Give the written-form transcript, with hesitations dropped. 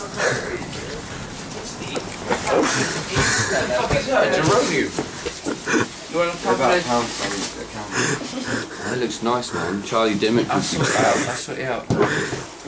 Geranium. You want a About That looks nice, man. Charlie Dimmock. I'll sort it out.